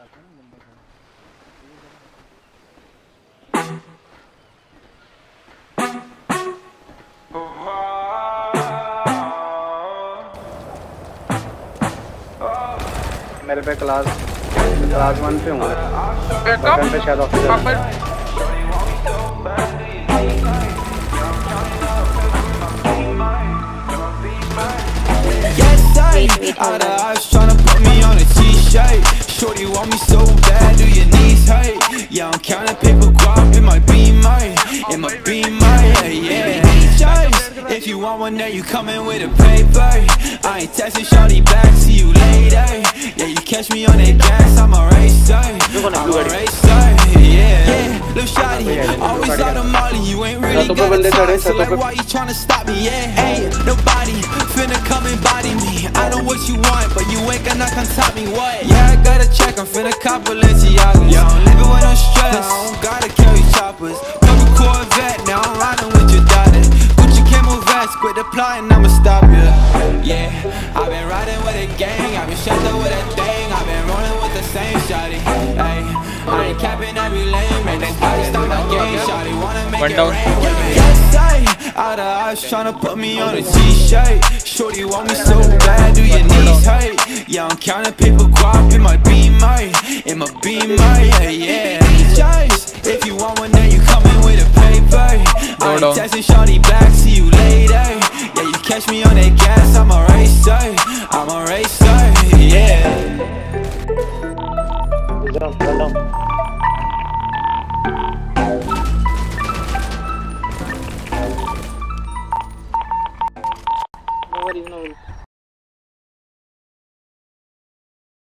मेरे पे क्लास 1 पे हूँ पे शायद officer Out of eyes tryna put me on a t-shirt. Shorty want me so bad, do your knees hurt? Yeah, I'm counting paper guap, it might be mine. It might be mine, yeah. Choice. If you want one there, you coming with a paper. I ain't texting shorty back, see you later. Yeah, you catch me on that gas, I'm a racer. I'm a racer, yeah. Lil' shawty, always out of molly, you ain't really got a time. So like, why you tryna stop me, yeah? Ain't nobody finna come and body me. I know what you want, but you ain't gonna come top me, what? Yeah, I gotta check, I'm finna cop Balenciagas. Yeah, I'm living with no stress, I don't gotta carry choppers. Couple Corvette, now I'm riding with your daughter. Gucci camel vest, quit applying, I'ma stop ya. Yeah, I've been riding with a gang, I've been shut up with a thing. I've been rolling with the same shawty. Ay, I ain't capping every lane, man, this body start my game. Shawty wanna make it rain. Yes, out of eyes tryna put me on a t-shirt. Shorty want me so bad, do your knees hurt? Yeah, I'm counting paper guap, it might be mine. It might be mine, yeah. Choice. If you want one, then you coming with a paper. I ain't texting shorty back, see you later. Yeah, you catch me on that gas, I'm a racer. I'm a racer, yeah.